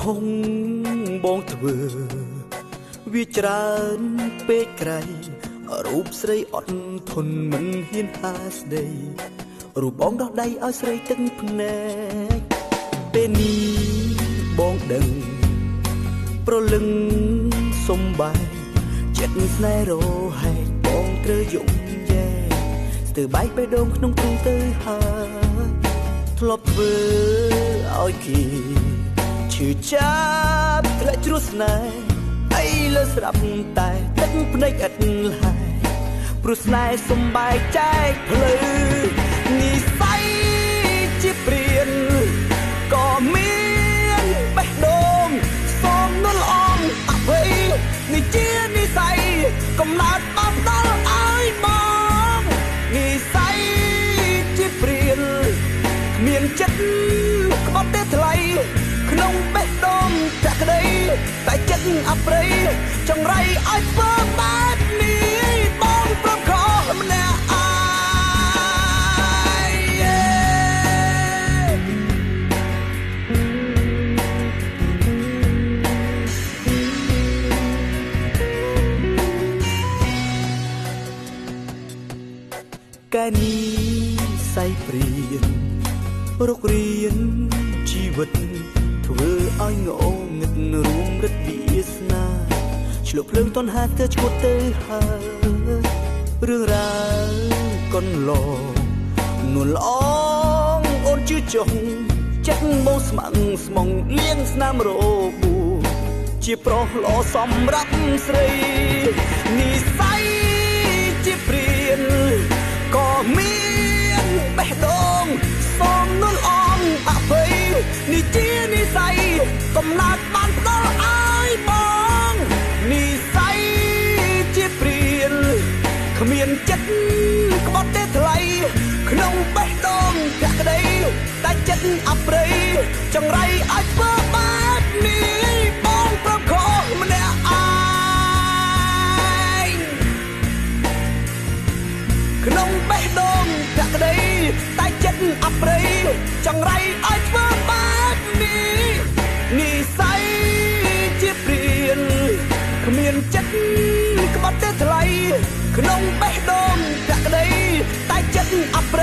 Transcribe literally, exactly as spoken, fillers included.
ហុងបងធ្វើវាច្រើនពេកក្រៃរូបស្រីអត់ធន់មិនហ៊ានហាស្ដីរូបបងដោះដៃឲ្យស្រីទឹកភ្នែកពេលនេះបងដឹងប្រលឹងសំបាយចិត្តស្នេហ៍រហែកបងត្រូវយំយែស្ទើរបែកបេះដូងក្នុងទូទៅហើយធ្លាប់ធ្វើឲ្យគេឈឺចាប់ធ្លាក់ជ្រោះស្នេហ៍ហើយលើស្រាប់តែទឹកភ្នែកឥតឡាយព្រោះស្នេហ៍សំបាយចែកផ្លូវនិស័យជាព្រានក៏មានបេះដូងសំនល់អងអភ័យនេះជានិស័យកំណត់បបដល់ឲ្យបងនិស័យជាព្រានគ្មានចិត្តក្បត់ទេថ្លៃក្នុងបេះដូងចាក់ក្តីតែចិត្តអប្រិយចង្រៃឲ្យធ្វើបែបនេះបងប្រំខោម្នាក់អាយកែនេះសៃព្រៀនរុករៀនជីវិតធ្វើឲ្យងងឹតរួមរឹតវាសនាឆ្លុះភ្លើងតនហាទៅឈួតទៅហើយរឿងរ៉ាវកុនឡងនួនល្អងអូនជឿចុងចិត្តមកស្មាំងស្មងលៀងស្នាមរបួជាប្រុសល្អសម្រាប់ស្រីនិស័យជាព្រានក៏មានបេះដូងសំនួនអងអភ័យនេះជានិស័យកំណត់បានផ្ដល់ឲ្យបងនិស័យជាព្រានគ្មានចិត្តក្បត់ទេថ្លៃក្នុងបេះដូងចាក់ក្តីតែចិត្តអប្រិយចង្រៃឲ្យធ្វើបែបនេះបងប្រំខោម្នាក់ឯងក្នុងបេះដូងចាក់ក្តីតែចិត្តអប្រិយចង្រៃឲ្យធ្វើបែបនេះនិស័យជាព្រានគ្មានចិត្តក្បត់ទេថ្លៃក្នុងបេះដូងចាក់ក្តីតែចិត្តអប្រិ